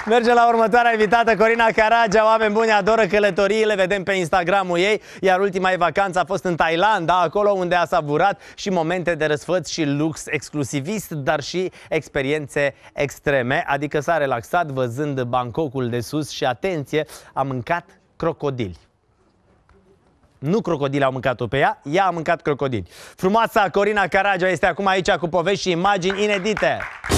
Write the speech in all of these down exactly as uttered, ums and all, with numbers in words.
Mergem la următoarea invitată, Corina Caragea. Oameni buni, adoră călătoriile, vedem pe Instagramul ei. Iar ultima ei vacanță a fost în Thailanda, acolo unde a savurat și momente de răsfăț și lux exclusivist, dar și experiențe extreme. Adică s-a relaxat văzând Bangkokul de sus și, atenție, a mâncat crocodili. Nu crocodili au mâncat-o pe ea, ea a mâncat crocodili. Frumoasa Corina Caragea este acum aici cu povești și imagini inedite.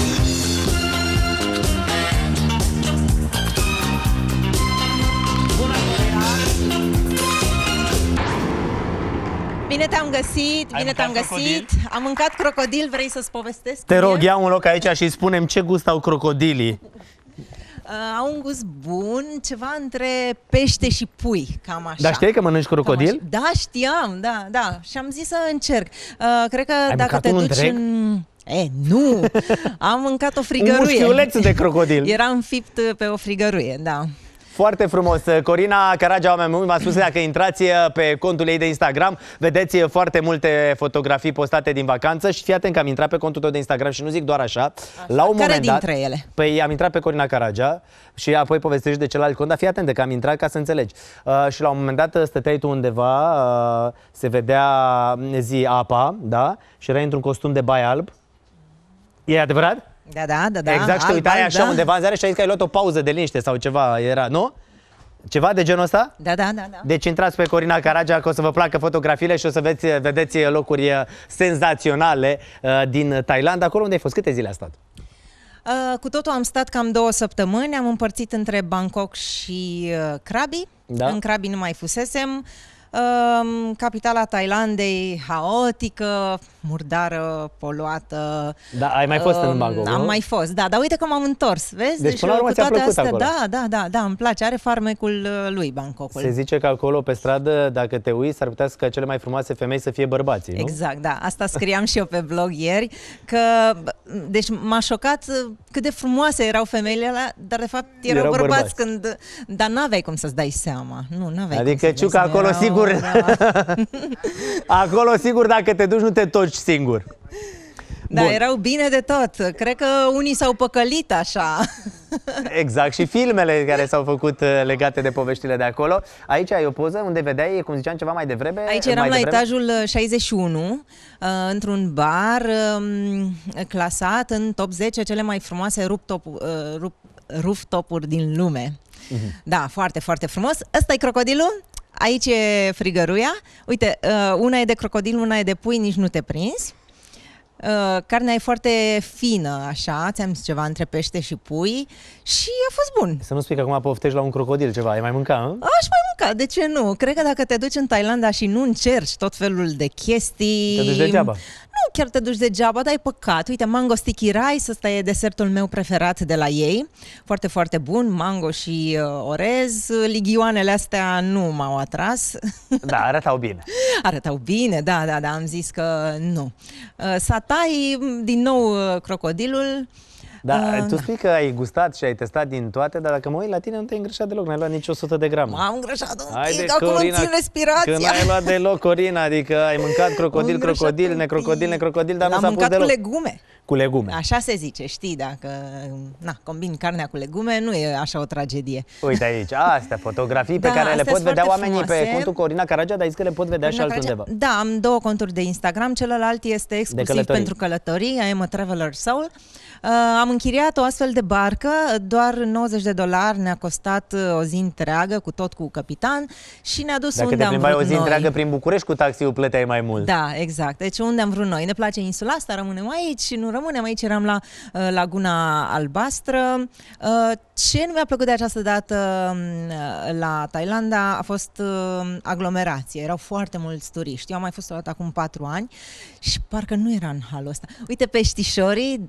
Bine te-am găsit, bine te-am găsit. Am mâncat crocodil, vrei să-ți povestesc? Te rog, ia un loc aici și spunem ce gust au crocodilii. Uh, au un gust bun, ceva între pește și pui, cam așa. Dar știi că mănânci crocodil? Da, știam, da, da. Și am zis să încerc. Uh, cred că Ai dacă te duci întreg? în... E, nu! Am mâncat o frigăruie. Un mușchiuleț de crocodil. Era înfipt pe o frigăruie, da. Foarte frumos. Corina Caragea, oameni buni, v-a spus că dacă intrați pe contul ei de Instagram, vedeți foarte multe fotografii postate din vacanță și fii atent că am intrat pe contul tău de Instagram și nu zic doar așa. așa. La un Care moment dat, dintre ele? Păi am intrat pe Corina Caragea și apoi povestești de celălalt cont, dar fii atent că am intrat ca să înțelegi. Uh, și la un moment dat stăteai tu undeva, uh, se vedea zi apa, da? Și erai într-un costum de bai alb. E adevărat? Da, da, da, da. Exact, și te uitai așa da. undeva în ziare și ai zis că ai luat o pauză de liniște sau ceva, era, nu? Ceva de genul ăsta? Da, da, da, da. Deci intrați pe Corina Caragea, că o să vă placă fotografiile și o să vedeți, vedeți locuri senzaționale uh, din Thailanda. Acolo unde ai fost? Câte zile a stat? Uh, cu totul am stat cam două săptămâni, am împărțit între Bangkok și uh, Krabi. Da. În Krabi nu mai fusesem. Uh, capitala Thailandei haotică, murdară, poluată. Da, ai mai fost uh, în Bangkok, Am nu? mai fost, da, dar uite că m-am întors, vezi? Deci, până la urmă, ți-a plăcut astea, acolo. Da, da, da, da, îmi place, are farmecul lui Bangkokul. Se zice că acolo pe stradă, dacă te uiți, s-ar putea ca cele mai frumoase femei să fie bărbații, nu? Exact, da. Asta scriam și eu pe blog ieri, că, deci m-a șocat cât de frumoase erau femeile alea, dar de fapt erau, Erau bărbați, bărbați. când, dar n-aveai cum să-ți dai seama. Nu, n-aveai Adică, cum să-ți dai Ciucă, seama. acolo Erau- sigur, da. acolo sigur dacă te duci nu te toci singur. Da, Bun. erau bine de tot. Cred că unii s-au păcălit așa. Exact, și filmele care s-au făcut uh, legate de poveștile de acolo. Aici ai o poză unde vedeai, cum ziceam, ceva mai devreme. Aici mai eram la devreme? etajul șaizeci și unu, uh, într-un bar um, clasat în top zece cele mai frumoase rooftop, uh, rup, rooftop-uri din lume. Uh-huh. Da, foarte, foarte frumos. Ăsta e crocodilul. Aici e frigăruia. Uite, uh, una e de crocodil, una e de pui, nici nu te prinzi. Uh, carnea e foarte fină, așa, ți-am zis ceva între pește și pui și a fost bun. Să nu spui că acum poftești la un crocodil ceva, ai mai mâncat, hă? Aș mai mânca, de ce nu? Cred că dacă te duci în Thailanda și nu încerci tot felul de chestii... Te duci degeaba. Nu chiar te duci degeaba, dar e păcat. Uite, mango sticky rice, ăsta e desertul meu preferat de la ei. Foarte, foarte bun, mango și uh, orez. Ligioanele astea nu m-au atras. Da, arătau bine. Arătau bine, da, da, da, am zis că nu. Uh, satai, din nou uh, crocodilul. Da, Uh, tu spui că ai gustat și ai testat din toate, dar dacă mă uit la tine nu te-ai îngrășat deloc, n-ai luat nici o sută de grame. M-am îngrășat un Haide, pic, acum îmi Corina, țin respirația. că n-ai luat deloc, Corina, adică ai mâncat crocodil, M-am îngrășat crocodil, un necrocodil, pic. necrocodil, dar nu L-am s-a pus mâncat deloc. cu legume. Cu legume. Așa se zice, știi, dacă na, combini carnea cu legume, nu e așa o tragedie. Uite aici, astea, fotografii pe Da, care le astea pot sunt vedea foarte oamenii pe frumoase. contul Corina Caragea, dar zici că le pot vedea și Corina altundeva. Caragea- Da, am două conturi de Instagram, celălalt este exclusiv călătorii. pentru călătorii, I am a Traveler Soul. Uh, am închiriat o astfel de barcă, doar nouăzeci de dolari ne-a costat uh, o zi întreagă, cu tot cu capitan, și ne-a dus Dacă unde te am plimbai vrut o zi noi. întreagă prin București, cu taxiul plăteai mai mult. Da, exact. Deci unde am vrut noi. Ne place insula asta, rămânem aici, nu rămânem aici, eram la uh, Laguna Albastră. Uh, ce nu mi-a plăcut de această dată uh, la Thailanda a fost uh, aglomerație. Erau foarte mulți turiști. Eu am mai fost o dată acum patru ani și parcă nu era în halul ăsta. Uite peștișorii,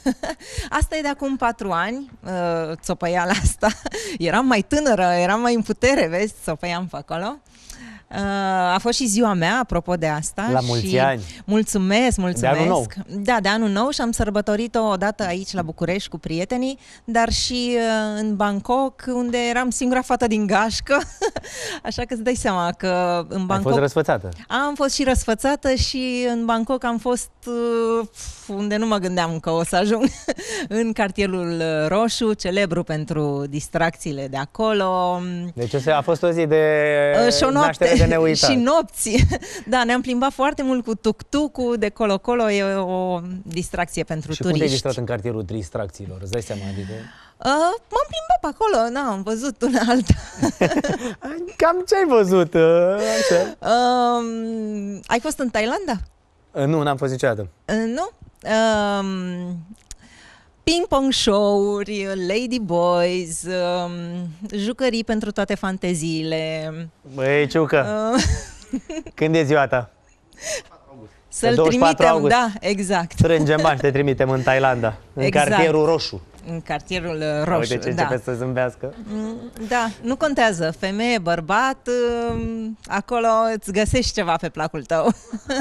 asta e de acum patru ani, uh, țopăiala asta. Eram mai tânără, eram mai în putere, vezi, țopăiam pe acolo. A fost și ziua mea, apropo de asta. La mulți și ani. Mulțumesc, mulțumesc. De anul nou. Da, de anul nou și am sărbătorit-o odată aici la București cu prietenii, dar și uh, în Bangkok, unde eram singura fată din gașcă. Așa că îți dai seama că în Bangkok... Ai fost răsfățată. Am fost și răsfățată și în Bangkok am fost uh, unde nu mă gândeam că o să ajung, în cartierul Roșu, celebru pentru distracțiile de acolo. Deci a fost o zi de uh, și o noapte de neuitat. Și nopți. Da, ne-am plimbat foarte mult cu tuk-tuk-ul de colo-colo, e o distracție pentru și turiști. Și cum te-ai distrat în cartierul distracțiilor? Îți dai seama? Adică... Uh, m-am plimbat pe acolo, na, am văzut una alta. Cam ce ai văzut? Uh, așa. Uh, ai fost în Thailanda? Uh, nu, n-am fost niciodată. Uh, nu? Uh, ping-pong show-uri, lady boys, uh, jucării pentru toate fanteziile. Băi, Ciucă, uh. când e ziua ta? Să-l trimitem, august. Da, exact. Strângem bani, te trimitem în Thailanda, în exact. Cartierul Roșu. În cartierul Roșu, uite ce da. începe să zâmbească. Da, nu contează, femeie, bărbat, acolo îți găsești ceva pe placul tău.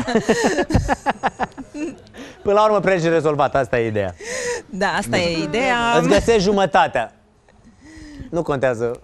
Până la urmă preț rezolvat, asta e ideea. Da, asta e ideea. Îți găsești jumătatea. Nu contează.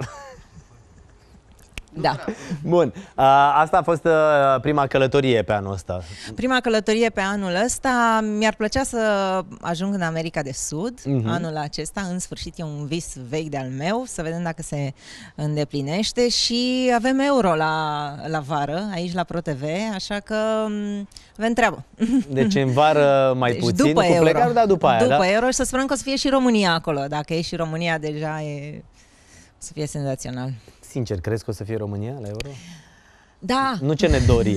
Da. Bun. Asta a fost prima călătorie pe anul ăsta. Prima călătorie pe anul ăsta. Mi-ar plăcea să ajung în America de Sud uh-huh. anul acesta. În sfârșit e un vis vechi de-al meu. Să vedem dacă se îndeplinește. Și avem Euro la, la vară, aici la ProTV, așa că avem treabă. Deci în vară mai deci puțin, după cu Euro. plecare, dar după aia, După da? Euro și să sperăm că o să fie și România acolo. Dacă e și România, deja e... o să fie senzațional. Sincer, crezi că o să fie România la Euro? Da. Nu ce ne dorim.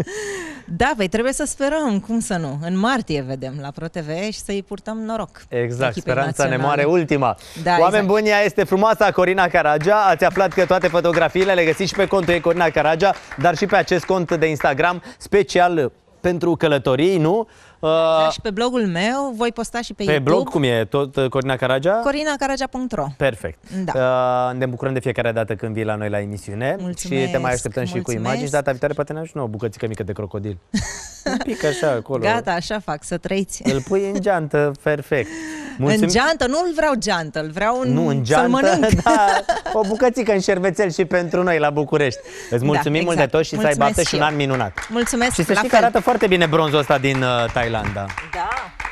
Da, păi trebuie să sperăm, cum să nu. În martie vedem la ProTV și să-i purtăm noroc. Exact, speranța naționale. ne moare ultima. Da, Oameni exact. buni, ea este frumoasa Corina Caragea. Ați aflat că toate fotografiile le găsiți și pe contul ei Corina Caragea, dar și pe acest cont de Instagram special pentru călătorii, nu? Da, și pe blogul meu voi posta și pe, pe YouTube. Pe blog cum e? Tot Corina Caragea? corina caragea punct ro. Perfect. Da. Uh, ne bucurăm de fiecare dată când vii la noi la emisiune. Mulțumesc. Și te mai așteptăm Mulțumesc. și cu imagini. Și data viitoare poate ne și nouă o bucățică mică de crocodil. Un pic așa acolo. Gata, așa fac, să trăiți. Îl pui în geantă, perfect. Mulțumim. În geantă? Nu-l vreau geantă, îl vreau în... Nu, în geantă, da, o bucățică în șervețel și pentru noi la București. Îți mulțumim da, exact. mult de tot și mulțumesc să ai baftă și un an minunat. Mulțumesc. Și să știi că arată foarte bine bronzul ăsta din uh, Thailanda. Da.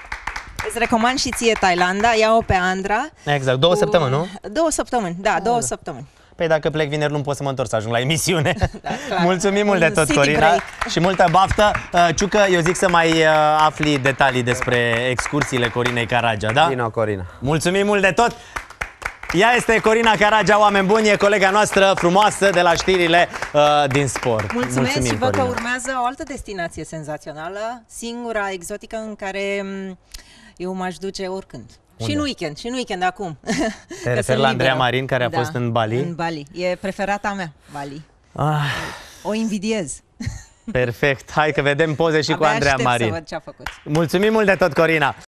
Îți recomand și ție Thailanda, ia-o pe Andra. Exact, două cu... săptămâni, nu? Două săptămâni, da, da, două săptămâni. Păi dacă plec vineri nu pot să mă întorc să ajung la emisiune. Da, mulțumim mult de tot, City Corina. break. Și multă baftă. Ciucă, eu zic să mai afli detalii despre excursiile Corinei Caragea, da? Bine, Corina. Mulțumim mult de tot. Ea este Corina Caragea, oameni buni, e colega noastră frumoasă de la știrile uh, din sport. Mulțumesc. Mulțumim, și văd Corina. că urmează o altă destinație senzațională, singura exotică în care eu m-aș duce oricând. Unde? Și în weekend, și în weekend acum. Te referi la Andreea Marin, care a da, fost în Bali? În Bali. E preferata mea, Bali. Ah. O invidiez. Perfect. Hai că vedem poze și Abia cu Andreea Marin. Să văd ce a făcut. Mulțumim mult de tot, Corina.